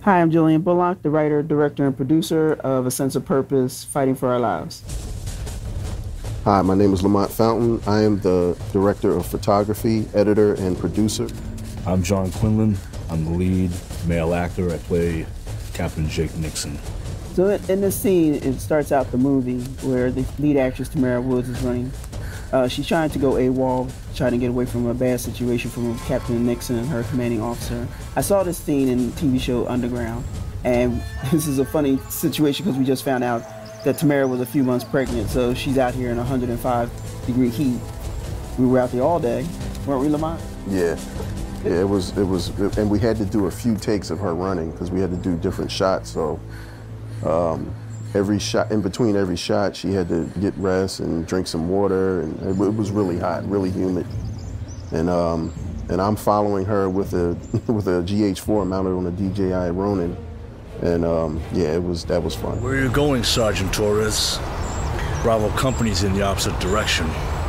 Hi, I'm Julian Bullock, the writer, director, and producer of A Sense of Purpose, Fighting for Our Lives. Hi, my name is Lamont Fountain. I am the director of photography, editor, and producer. I'm John Quinlan. I'm the lead male actor. I play Captain Nixon. So in this scene, it starts out the movie where the lead actress, Tamara Woods, is running. She's trying to go AWOL, trying to get away from a bad situation from Captain Nixon and her commanding officer. I saw this scene in the TV show Underground, and this is a funny situation because we just found out that Tamara was a few months pregnant, so she's out here in 105-degree heat. We were out there all day, weren't we, Lamont? Yeah, it was, and we had to do a few takes of her running because we had to do different shots. So every shot, in between every shot, she had to get rest and drink some water, and it was really hot, really humid. And I'm following her with a GH4 mounted on a DJI Ronin. And yeah, that was fun. Where are you going, Sergeant Torres? Bravo Company's in the opposite direction.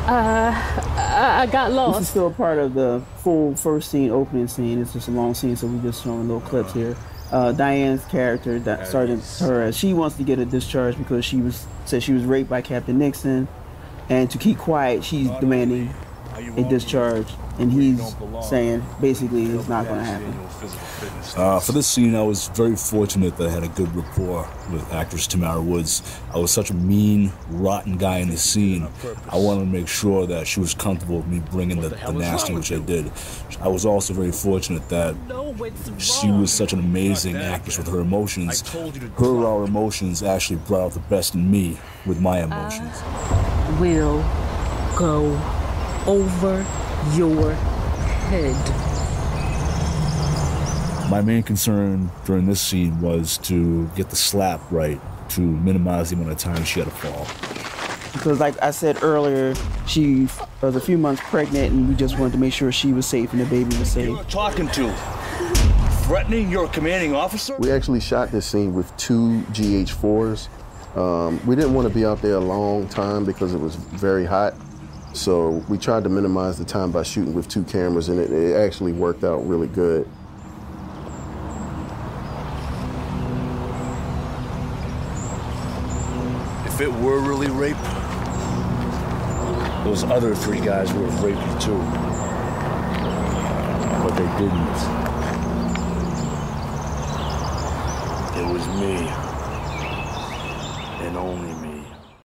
I got lost. This is still part of the full first scene, opening scene. It's just a long scene, so we're just showing little clips here. Diane's character, Sergeant Torres, she wants to get a discharge because said she was raped by Captain Nixon, and to keep quiet, she's demanding a discharge, and he's saying basically it's not going to happen. For this scene, I was very fortunate that I had a good rapport with actress Tamara Woods. I was such a mean, rotten guy in this scene. I wanted to make sure that she was comfortable with me bringing the nasty, which I did. I was also very fortunate that she was such an amazing actress with her emotions. Her emotions actually brought out the best in me with my emotions. We'll go over your head. My main concern during this scene was to get the slap right, to minimize the amount of time she had to fall. Because like I said earlier, she was a few months pregnant, and we just wanted to make sure she was safe and the baby was safe. You're talking to? Threatening your commanding officer? We actually shot this scene with 2 GH4s. We didn't want to be out there a long time because it was very hot. So we tried to minimize the time by shooting with 2 cameras, and it actually worked out really good. If it were really rape, those other 3 guys would have raped you too. But they didn't. It was me, and only me.